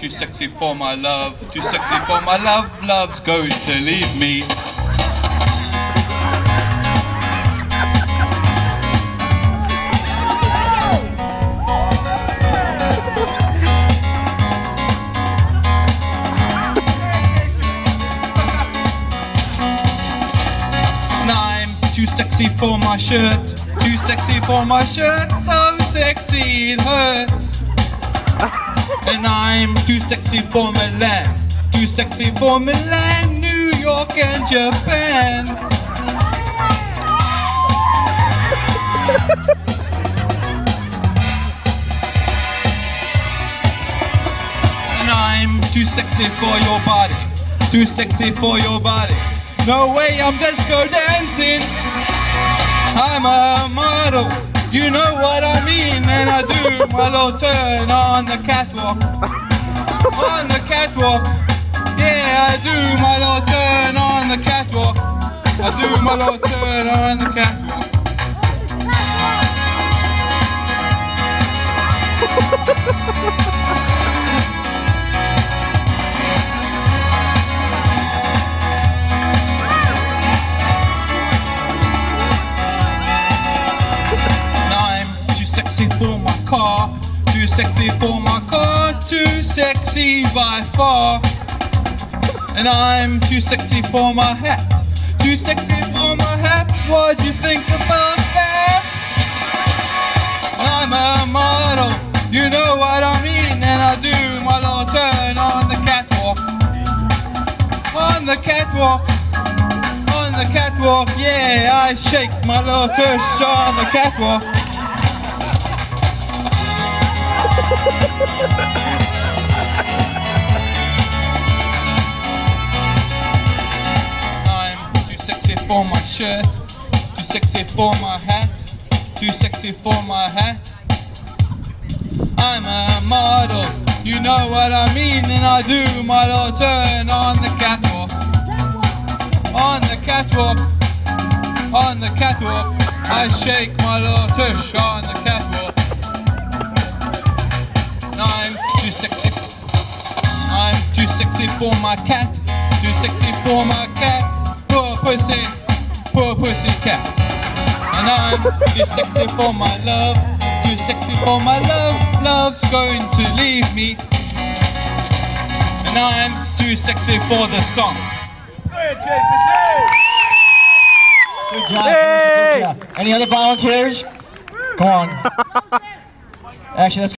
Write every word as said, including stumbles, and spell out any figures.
too sexy for my love, too sexy for my love, love's going to leave me. Too sexy for my shirt, too sexy for my shirt, so sexy it hurts. And I'm too sexy for Milan, too sexy for Milan, New York and Japan. And I'm too sexy for your body, too sexy for your body. No way, I'm disco dancing. I'm a model, you know what I mean. And I do my little turn on the catwalk. On the catwalk. Yeah, I do my little turn on the catwalk. I do my little turn on the catwalk. For my car, too sexy for my car, too sexy by far. And I'm too sexy for my hat, too sexy for my hat. What do you think about that? I'm a model, you know what I mean. And I do my little turn on the catwalk. On the catwalk, on the catwalk, yeah, I shake my little tush on the catwalk. I'm too sexy for my shirt, too sexy for my hat, too sexy for my hat. I'm a model, you know what I mean. And I do my little turn on the catwalk. On the catwalk, on the catwalk, I shake my little tush on the catwalk. I'm too sexy, I'm too sexy for my cat, too sexy for my cat, poor pussy, poor pussy cat. And I'm too sexy for my love, too sexy for my love, love's going to leave me. And I'm too sexy for the song. Good, Jason, good job, hey. Good job. Any other volunteers? Come on. Actually, let's